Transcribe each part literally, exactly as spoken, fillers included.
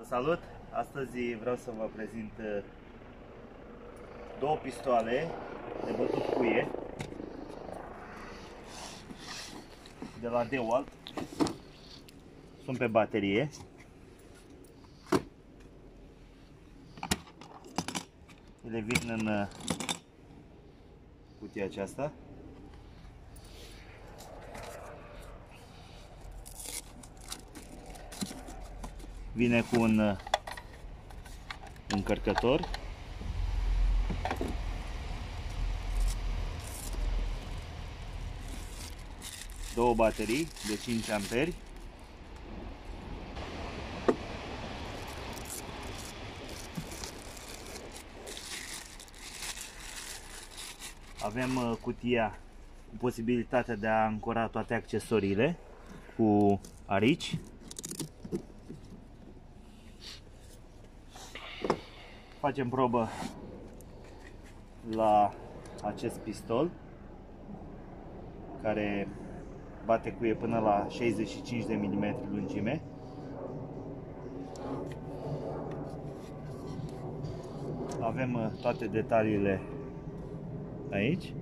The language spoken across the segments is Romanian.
Vă salut! Astăzi vreau să vă prezint două pistoale de bătut cuie de la DeWalt. Sunt pe baterie. Ele vin în cutia aceasta. Vine cu un încărcător. Două baterii de cinci amperi. Avem cutia cu posibilitatea de a ancora toate accesoriile cu arici. Facem probă la acest pistol care bate cuie până la șaizeci și cinci de milimetri lungime. Avem toate detaliile aici.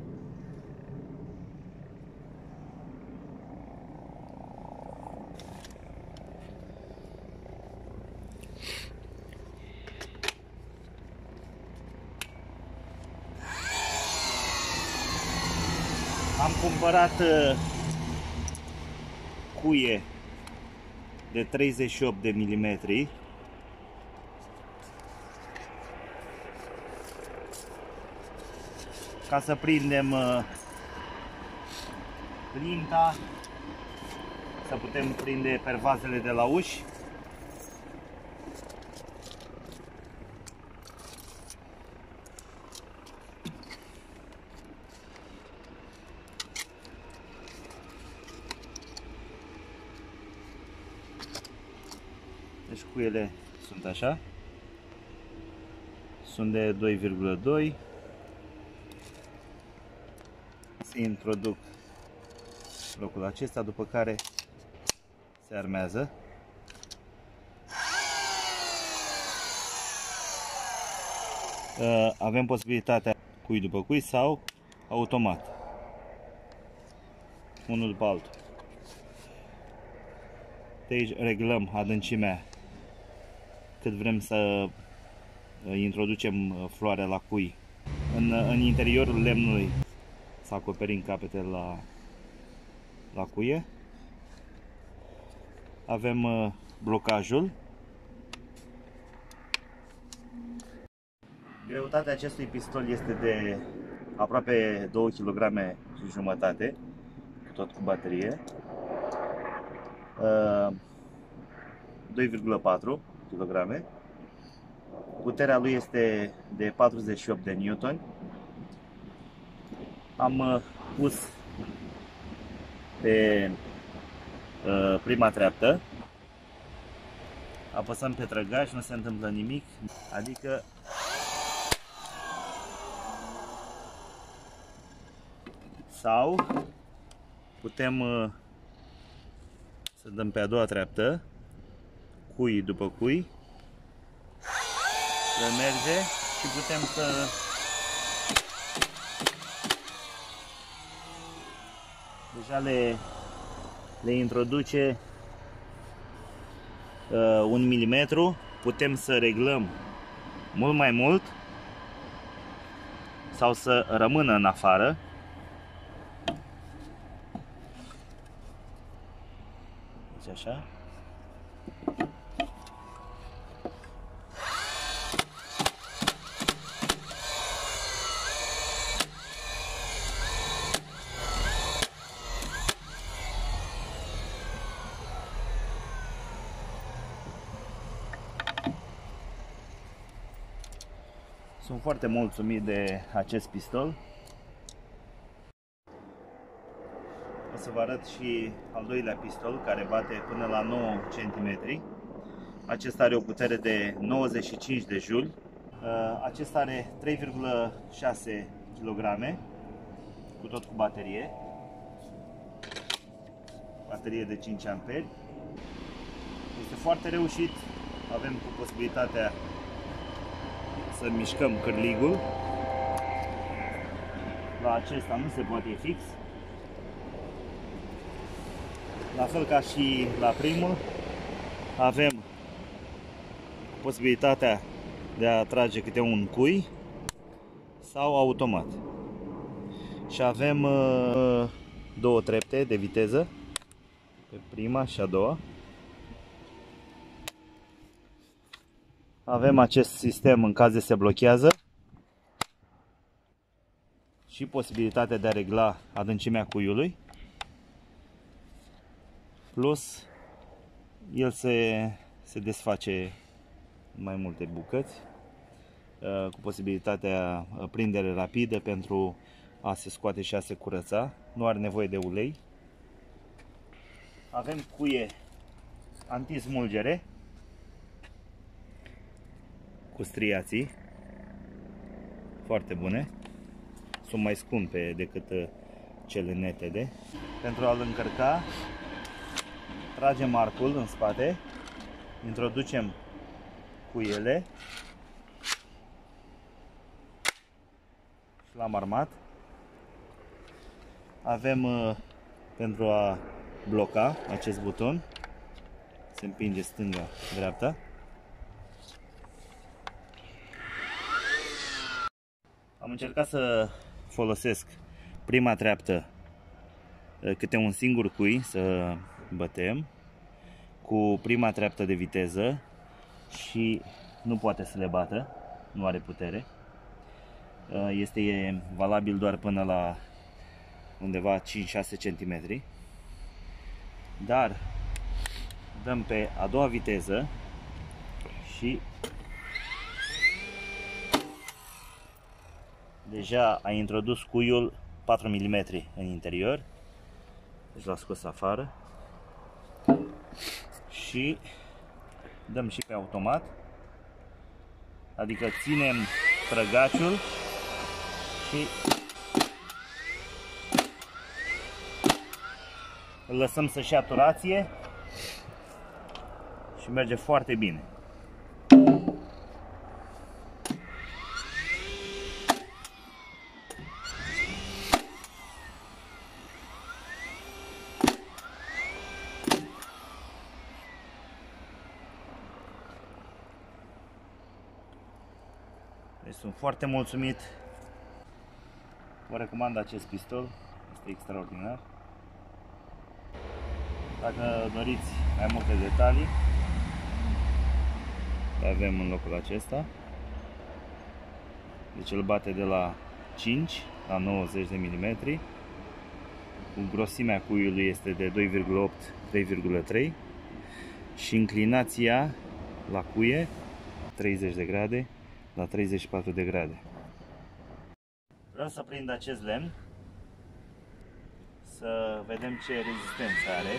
Am cumpărat cuie de treizeci și opt de milimetri. Ca să prindem plinta, să putem prinde pervazele de la uși. Deci cuiele sunt așa. Sunt de doi virgulă doi. Se introduc locul acesta, după care se armează. Avem posibilitatea cui după cui sau automat, unul după altul. De aici reglăm adâncimea cât vrem să introducem floarea la cui. În, în interiorul lemnului să acoperim capetele la, la cuie. Avem uh, blocajul. Greutatea acestui pistol este de aproape două kilograme și jumătate, tot cu baterie. Uh, doi virgulă patru kilograme. Puterea lui este de patruzeci și opt de newtoni. Am uh, pus pe uh, prima treaptă, apăsăm pe trăgaș, nu se întâmplă nimic, adică sau putem uh, să dăm pe a doua treaptă, cui după cui, să merge și putem să deja le, le introduce uh, un milimetru. Putem să reglăm mult mai mult sau să rămână în afară. Deci așa. Sunt foarte mulțumit de acest pistol. O să vă arăt și al doilea pistol, care bate până la nouă centimetri. Acesta are o putere de nouăzeci și cinci de juli. Acesta are trei virgulă șase kilograme, cu tot cu baterie. Baterie de cinci amperi. Este foarte reușit. avem cu posibilitatea să mișcăm cârligul. La acesta nu se poate fix. La fel ca și la primul, avem posibilitatea de a trage câte un cui sau automat. Și avem uh, două trepte de viteză pe prima și a doua. Avem acest sistem în caz de se blochează și posibilitatea de a regla adâncimea cuiului. Plus, el se, se desface în mai multe bucăți, cu posibilitatea prindere rapidă pentru a se scoate și a se curăța. Nu are nevoie de ulei. Avem cuie anti-smulgere cu striații foarte bune. Sunt mai scumpe decât cele netede. Pentru a-l încărca, tragem arcul în spate, introducem cuiele și l-am armat. Avem uh, pentru a bloca acest buton, se împinge stânga-dreapta. Am încercat să folosesc prima treaptă câte un singur cui să bătem cu prima treaptă de viteză și nu poate să le bată, nu are putere. Este valabil doar până la undeva cinci șase centimetri. Dar dăm pe a doua viteză și deja a introdus cuiul patru milimetri în interior. Deci l-a scos afară. Și dăm și pe automat. Adică ținem trăgaciul și îl lăsăm să-și ia turație și merge foarte bine. Deci sunt foarte mulțumit. Vă recomand acest pistol, este extraordinar. Dacă doriți mai multe detalii, le avem în locul acesta. Deci îl bate de la cinci la nouăzeci de milimetri. Cu grosimea cuiului este de doi virgulă opt - trei virgulă trei și inclinația la cuie treizeci de grade la treizeci și patru de grade. Vreau să prind acest lemn, să vedem ce rezistență are.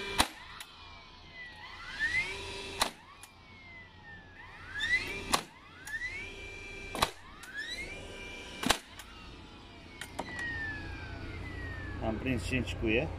Am prins cinci cuie.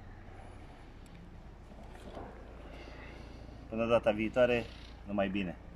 Până data viitoare, numai bine!